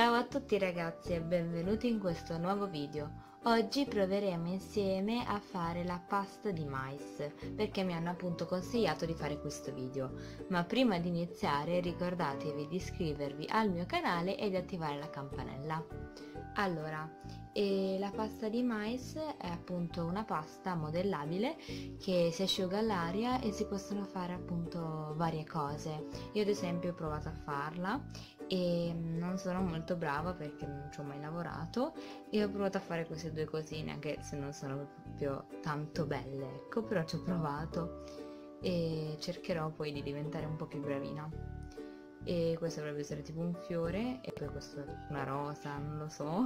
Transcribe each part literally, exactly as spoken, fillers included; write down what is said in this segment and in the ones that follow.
Ciao a tutti ragazzi e benvenuti in questo nuovo video. Oggi proveremo insieme a fare la pasta di mais perché mi hanno appunto consigliato di fare questo video. Ma prima di iniziare ricordatevi di iscrivervi al mio canale e di attivare la campanella. Allora, e la pasta di mais è appunto una pasta modellabile che si asciuga all'aria e si possono fare appunto varie cose. Io ad esempio ho provato a farla e non sono molto brava perché non ci ho mai lavorato e ho provato a fare queste due cosine anche se non sono proprio tanto belle, ecco, però ci ho provato e cercherò poi di diventare un po' più bravina. E questo dovrebbe essere tipo un fiore e poi questo è una rosa, non lo so.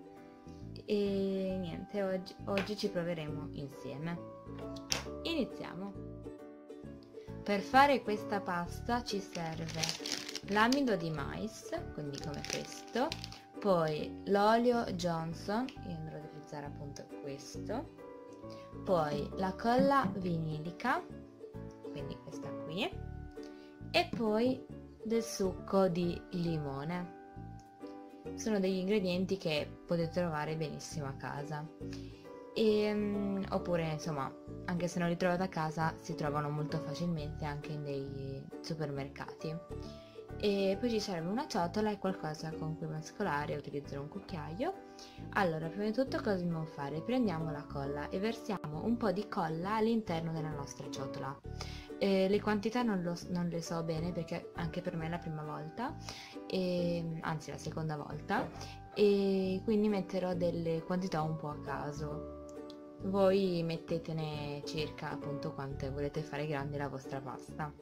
E niente, oggi, oggi ci proveremo insieme. Iniziamo. Per fare questa pasta ci serve l'amido di mais, quindi come questo, poi l'olio Johnson, io andrò ad utilizzare appunto questo, poi la colla vinilica, quindi questa qui, e poi del succo di limone. Sono degli ingredienti che potete trovare benissimo a casa e, um, oppure insomma anche se non li trovate a casa si trovano molto facilmente anche in dei supermercati. E poi ci serve una ciotola e qualcosa con cui mescolare e utilizzare un cucchiaio. Allora, prima di tutto cosa dobbiamo fare? Prendiamo la colla e versiamo un po' di colla all'interno della nostra ciotola. Eh, le quantità non, lo, non le so bene perché anche per me è la prima volta, e, anzi la seconda volta, e quindi metterò delle quantità un po' a caso. Voi mettetene circa appunto quante volete fare grande la vostra pasta.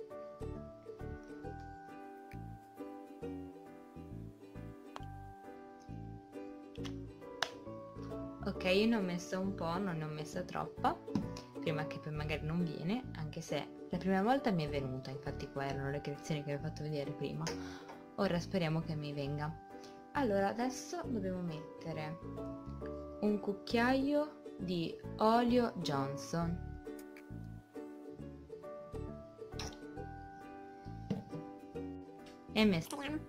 Ok, io ne ho messo un po', non ne ho messa troppa, prima che poi magari non viene, anche se la prima volta mi è venuta, infatti qua erano le creazioni che vi ho fatto vedere prima. Ora speriamo che mi venga. Allora, adesso dobbiamo mettere un cucchiaio di olio Johnson. E mescoliamo.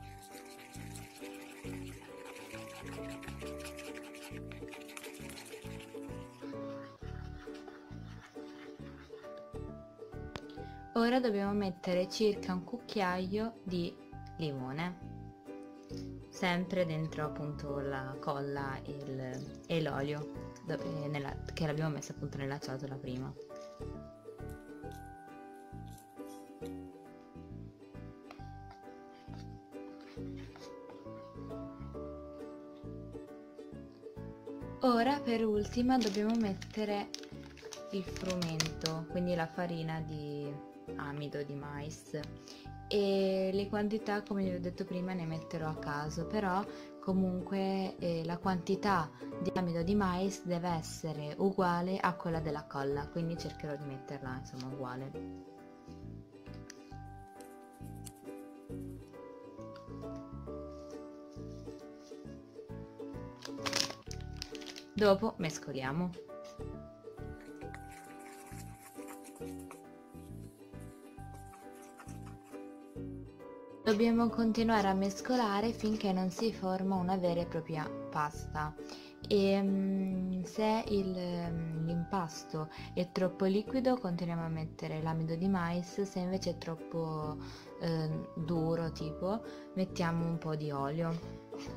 Ora dobbiamo mettere circa un cucchiaio di limone, sempre dentro appunto la colla e l'olio che l'abbiamo messo appunto nella ciotola prima. Ora per ultima dobbiamo mettere il frumento, quindi la farina di amido di mais, e le quantità come vi ho detto prima ne metterò a caso, però comunque eh, la quantità di amido di mais deve essere uguale a quella della colla, quindi cercherò di metterla insomma uguale. Dopo mescoliamo. Dobbiamo continuare a mescolare finché non si forma una vera e propria pasta e um, se l'impasto è troppo liquido continuiamo a mettere l'amido di mais, se invece è troppo eh, duro tipo mettiamo un po' di olio.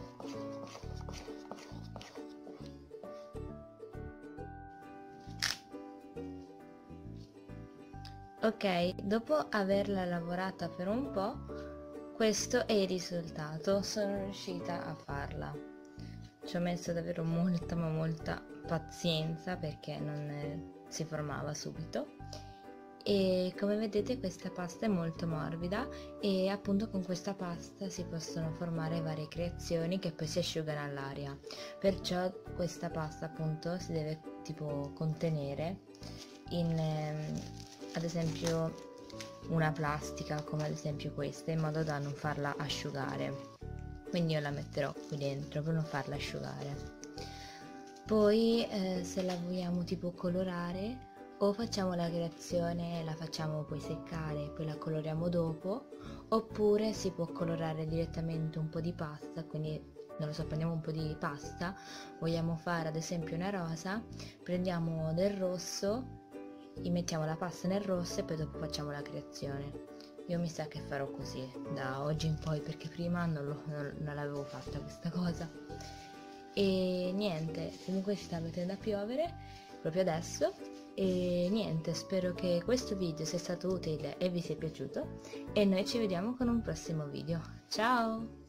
Ok, dopo averla lavorata per un po', questo è il risultato, sono riuscita a farla. Ci ho messo davvero molta ma molta pazienza perché non si formava subito. E come vedete questa pasta è molto morbida e appunto con questa pasta si possono formare varie creazioni che poi si asciugano all'aria. Perciò questa pasta appunto si deve tipo contenere in ehm, ad esempio una plastica come ad esempio questa, in modo da non farla asciugare, quindi io la metterò qui dentro per non farla asciugare. Poi eh, se la vogliamo tipo colorare O facciamo la creazione e la facciamo poi seccare e poi la coloriamo dopo, oppure si può colorare direttamente un po' di pasta, quindi non lo so, prendiamo un po' di pasta, vogliamo fare ad esempio una rosa, prendiamo del rosso, immettiamo la pasta nel rosso e poi dopo facciamo la creazione. Io mi sa che farò così da oggi in poi, perché prima non, lo, non, non l'avevo fatta questa cosa. E niente, comunque si sta mettendo a piovere proprio adesso. E niente, spero che questo video sia stato utile e vi sia piaciuto, e noi ci vediamo con un prossimo video. Ciao!